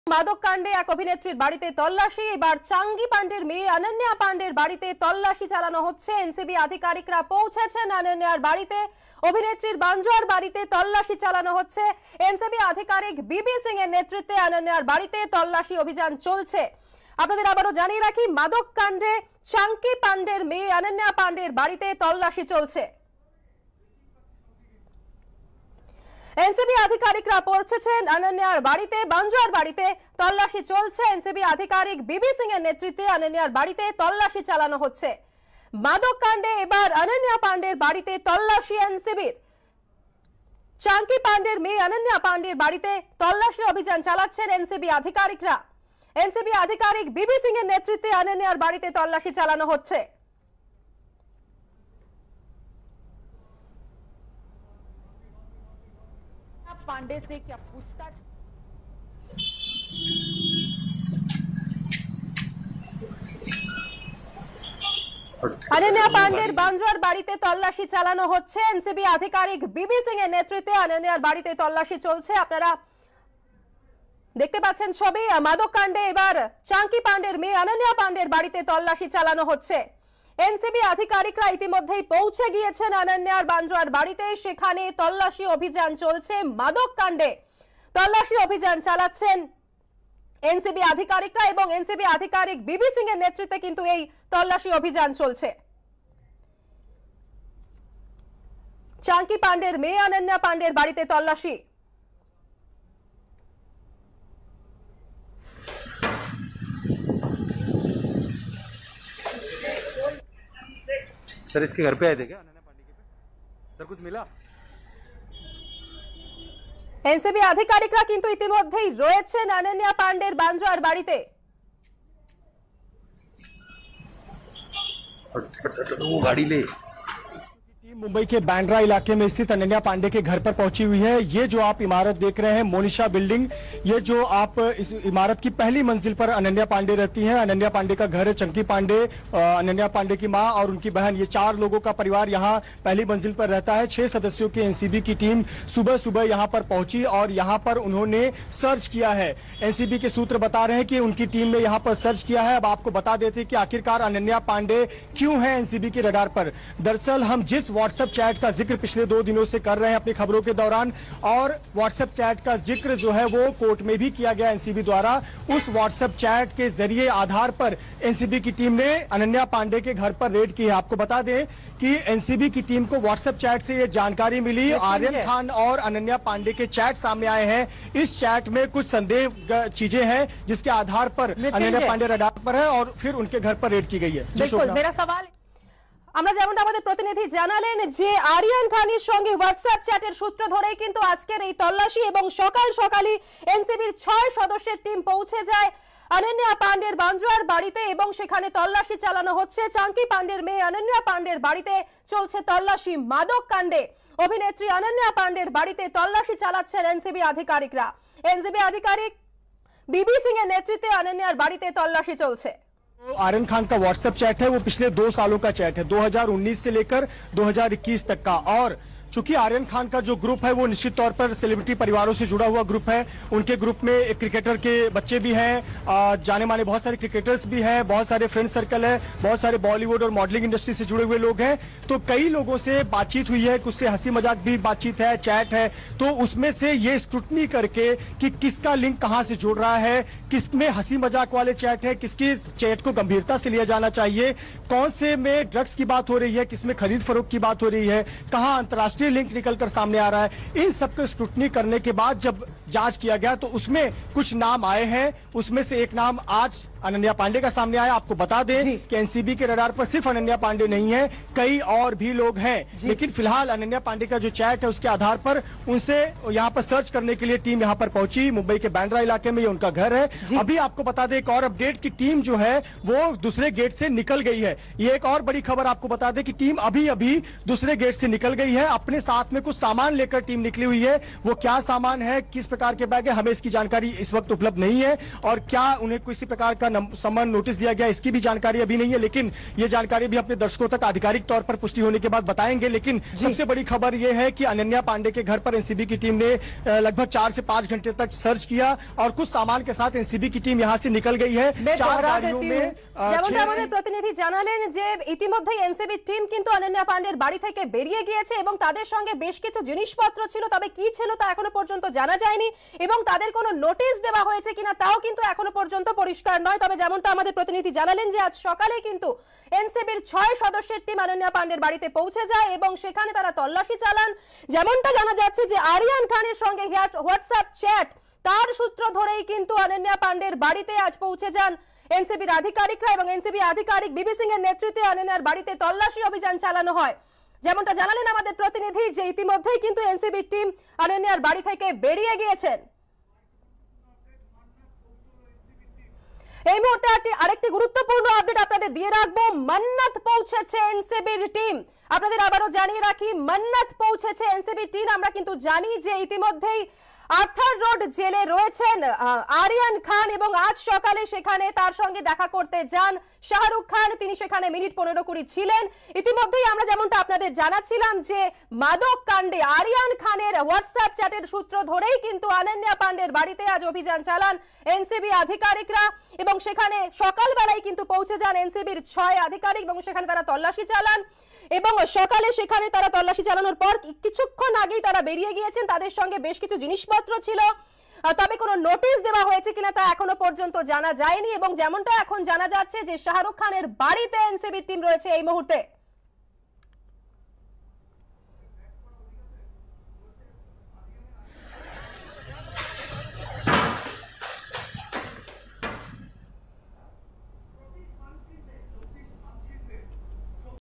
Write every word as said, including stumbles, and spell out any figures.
মাদক কাণ্ডে এক অভিনেত্রীর বাড়িতে তল্লাশি। এবার চাঙ্গি পান্ডের মেয়ে অনন্যা পান্ডের বাড়িতে তল্লাশি চালানো হচ্ছে। এনসিবি আধিকারিকরা পৌঁছেছেন অনন্যার বাড়িতে। অভিনেত্রীর বাঞ্জোয়ার বাড়িতে তল্লাশি চালানো হচ্ছে। এনসিবি আধিকারিক বিবি সিং এর নেতৃত্বে অনন্যার বাড়িতে তল্লাশি অভিযান চলছে। আপনাদের আবারও জানিয়ে রাখি, মাদক কাণ্ডে চাঙ্গি পান্ডের মেয়ে অনন্যা পান্ডের বাড়িতে তল্লাশি চলছে। এনসিবি আধিকারিকরা পৌঁছেছেন অনন্যার বাড়িতে। বাঞ্জোয়ার বাড়িতে তল্লাশি চলছে। এনসিবি আধিকারিক বিবি সিং এর নেতৃত্বে অনন্যার বাড়িতে তল্লাশি চালানো হচ্ছে। মাদক কাণ্ডে এবার অনন্যা পান্ডের বাড়িতে তল্লাশি এনসিবির। চাঙ্গি পান্ডের মেয়ে অনন্যা পান্ডের বাড়িতে তল্লাশি অভিযান চালাচ্ছেন এনসিবি আধিকারিকরা। এনসিবি আধিকারিক বিবি সিং এর নেতৃত্বে অনন্যার বাড়িতে তল্লাশি চালানো হচ্ছে। पांडे से क्या पूछताछ? অনন্যা পান্ডের বাঞ্জোয়ার বাড়িতে তল্লাশি চালানো হচ্ছে। এনসিবি আধিকারিক বিবি সিং এর নেতৃত্বে অনন্যার বাড়িতে তল্লাশি চলছে। আপনারা দেখতে পাচ্ছেন ছবি। মাদক কাণ্ডে এবার চাঙ্গি পান্ডের মেয়ে অনন্যা পান্ডের বাড়িতে তল্লাশি চালানো হচ্ছে। এনসিবি আধিকারিকরা ইতিমধ্যেই পৌঁছে গিয়েছেন অনন্যার বাঞ্জোয়ার বাড়িতে। সেখানে তল্লাশি অভিযান চলছে। মাদক কাণ্ডে তল্লাশি অভিযান চালাচ্ছেন এনসিবি আধিকারিকরা এবং এনসিবি আধিকারিক বিবি সিং এর নেতৃত্বে কিন্তু এই তল্লাশি অভিযান চলছে। চাঙ্গি পান্ডের মেয়ে অনন্যা পান্ডের বাড়িতে তল্লাশি। सर इसके घर पे आए थे क्या अनन्या पांडे के पे? सर कुछ मिला? এনসিবি আধিকারিকরা কিন্তু ইতিমধ্যেই রয়েছেন অনন্যা পান্ডের বাঞ্জোয়ার বাড়িতে। वो गाड़ी ले। मुंबई के बांद्रा इलाके में स्थित अनन्या पांडे के घर पर पहुंची हुई है। ये जो आप इमारत देख रहे हैं मोनिशा बिल्डिंग, ये जो आप इस इमारत की पहली मंजिल पर अनन्या पांडे रहती हैं। अनन्या पांडे का घर है। चंकी पांडे, अनन्या पांडे की मां और उनकी बहन, ये चार लोगों का परिवार यहाँ पहली मंजिल पर रहता है। छह सदस्यों की एनसीबी की टीम सुबह सुबह यहाँ पर पहुंची और यहाँ पर उन्होंने सर्च किया है। एनसीबी के सूत्र बता रहे हैं कि उनकी टीम ने यहाँ पर सर्च किया है। अब आपको बता देते कि आखिरकार अनन्या पांडे क्यों है एनसीबी के रडार पर। दरअसल हम जिस व्हाट्सएप चैट का जिक्र पिछले दो दिनों से कर रहे हैं अपनी खबरों के दौरान, और व्हाट्सएप चैट का जिक्र जो है वो कोर्ट में भी किया गया एनसीबी द्वारा, उस व्हाट्सएप चैट के जरिए आधार पर एनसीबी की टीम ने अनन्या पांडे के घर पर रेड की है। आपको बता दें कि एनसीबी की टीम को व्हाट्सएप चैट से ये जानकारी मिली। आर्यन खान और अनन्या पांडे के चैट सामने आए हैं। इस चैट में कुछ संदेह चीजें हैं जिसके आधार पर अनन्या पांडे रडार पर है और फिर उनके घर पर रेड की गई है। मेरा सवाल, আমরা যেমনটা আমাদের প্রতিনিধি জানালেন যে আরিয়ান খানের সঙ্গে হোয়াটসঅ্যাপ চ্যাটের সূত্র ধরেই কিন্তু আজকের এই তল্লাশি এবং সকাল সকালই এনসিবির ছয় সদস্যের টিম পৌঁছে যায় অনন্যা পান্ডের বাঞ্জোয়ার বাড়িতে এবং সেখানে তল্লাশি চালানো হচ্ছে। চাঙ্গি পান্ডের মেয়ে অনন্যা পান্ডের বাড়িতে চলছে তল্লাশি। মাদক কাণ্ডে অভিনেত্রী অনন্যা পান্ডের বাড়িতে তল্লাশি চালাচ্ছেন এনসিবি আধিকারিকরা। এনসিবি আধিকারিক বিবি সিং এর নেতৃত্বে অনন্যার বাড়িতে তল্লাশি চলছে। आर्यन खान का व्हाट्सएप चैट है वो पिछले दो सालों का चैट है, दो हज़ार उन्नीस से लेकर दो हज़ार इक्कीस तक का। और चूंकि आर्यन खान का जो ग्रुप है वो निश्चित तौर पर सेलिब्रिटी परिवारों से जुड़ा हुआ ग्रुप है। उनके ग्रुप में एक क्रिकेटर के बच्चे भी हैं, जाने माने बहुत सारे क्रिकेटर्स भी हैं, बहुत सारे फ्रेंड सर्कल है, बहुत सारे बॉलीवुड और मॉडलिंग इंडस्ट्री से जुड़े हुए लोग हैं। तो कई लोगों से बातचीत हुई है, कुछ से हंसी मजाक भी बातचीत है, चैट है। तो उसमें से ये स्क्रूटनी करके कि किसका लिंक कहां से जुड़ रहा है, किसमें हंसी मजाक वाले चैट है, किसकी चैट को गंभीरता से लिया जाना चाहिए, कौन से में ड्रग्स की बात हो रही है, किसमें खरीद फरोख्त की बात हो रही है, कहां अंतरराष्ट्रीय लिंक निकलकर सामने आ रहा है। इन सब को स्क्रूटनी करने के बाद जब जांच किया गया तो उसमें कुछ नाम आए हैं। उसमें से एक नाम आज अनन्या पांडे का सामने आया। आपको बता दें कि एनसीबी के रडार पर सिर्फ अनन्या पांडे नहीं है, कई और भी लोग हैं। लेकिन फिलहाल अनन्या पांडे का जो चैट है उसके आधार पर उनसे यहाँ पर सर्च करने के लिए टीम यहाँ पर पहुंची। मुंबई के बांद्रा इलाके में ये उनका घर है। अभी आपको बता दें एक और अपडेट की टीम जो है वो दूसरे गेट से निकल गई है। ये एक और बड़ी खबर आपको बता दें कि टीम अभी अभी दूसरे गेट से निकल गई है। अपने साथ में कुछ सामान लेकर टीम निकली हुई है। वो क्या सामान है, किस प्रकार प्रकार के बैग है, हमें इसकी जानकारी इस वक्त उपलब्ध नहीं है, और क्या उन्हें किसी प्रकार का सम्मान नोटिस दिया गया इसकी भी जानकारी अभी नहीं है, लेकिन ये जानकारी भी अपने दर्शकों तक आधिकारिक तौर पर पुष्टि होने के बाद बताएंगे। लेकिन सबसे बड़ी खबर यह है कि अनन्या पांडे के घर पर एनसीबी की टीम ने लगभग चार से पांच घंटे तक सर्च किया और कुछ सामान के साथ एनसीबी की टीम यहां से निकल गई है। चार गाड़ियों में যেমনটা আমাদের প্রতিনিধি জানালেন যে ইতিমধ্যেই এনসিবি টিম কিন্তু অনন্যা পান্ডের বাড়ি থেকে বেরিয়ে গিয়েছে এবং তাদের সঙ্গে বেশ কিছু জিনিসপত্র ছিল, তবে কি ছিল তা এখনো পর্যন্ত জানা যায়নি এবং তাদের কোনো নোটিশ দেওয়া হয়েছে কিনা তাও কিন্তু এখনো পর্যন্ত পরিষ্কার নয়। তবে যেমনটা আমাদের প্রতিনিধি জানালেন যে আজ সকালে কিন্তু এনসিবির ছয় সদস্যের টিম অনন্যা পান্ডের বাড়িতে পৌঁছে যায় এবং সেখানে তারা তল্লাশি চালান। যেমনটা জানা যাচ্ছে যে আরিয়ান খানের সঙ্গে হোয়াটসঅ্যাপ চ্যাট তার সূত্র ধরেই কিন্তু অনন্যা পান্ডের বাড়িতে আজ পৌঁছে যান এনসিবির আধিকারিকরা এবং এনসিবি আধিকারিক বিবি সিং এর নেতৃত্বে অনন্যার বাড়িতে তল্লাশি অভিযান চালানো হয়। যেমনটা জানালেন আমাদের প্রতিনিধি যে ইতিমধ্যেই কিন্তু এনসিবি টিম অনন্যার বাড়ি থেকে বেরিয়ে গিয়েছেন। এই মুহূর্তে আরেকটি গুরুত্বপূর্ণ আপডেট আপনাদের দিয়ে রাখবো। মান্নাত পৌঁছেছে এনসিবির টিম। আপনাদের আবারও জানিয়ে রাখি, মান্নাত পৌঁছেছে এনসিবি টিম। আমরা কিন্তু জানি যে ইতিমধ্যেই আর্থার রোড জেলে রয়েছেন আরিয়ান খান এবং আজ সকালে সেখানে তার সঙ্গে দেখা করতে যান শাহরুখ খান। তিনি সেখানে মিনিট পনেরো কুড়ি ছিলেন। ইতিমধ্যেই আমরা যেমনটা আপনাদের জানাচ্ছিলাম যে মাদক কাণ্ডে আরিয়ান খানের হোয়াটসঅ্যাপ চ্যাটের সূত্র ধরেই কিন্তু অনন্যা পান্ডের বাড়িতে আজ অভিযান চালান এনসিবি আধিকারিকরা এবং সেখানে সকালবেলায় কিন্তু পৌঁছে যান এনসিবির ছয় আধিকারিক এবং সেখানে তারা তল্লাশি চালান এবং সকালে সেখানে তারা তল্লাশি চালানোর পর কিছুক্ষণ আগেই তারা বেরিয়ে গিয়েছেন। তাদের সঙ্গে বেশ কিছু জিনিসপত্র ছিল, তবে কোনো নোটিশ দেওয়া হয়েছে কিনা তা এখনো পর্যন্ত জানা যায়নি এবং যেমনটা এখন জানা যাচ্ছে যে শাহরুখ খানের বাড়িতে এনসিবির টিম রয়েছে এই মুহূর্তে।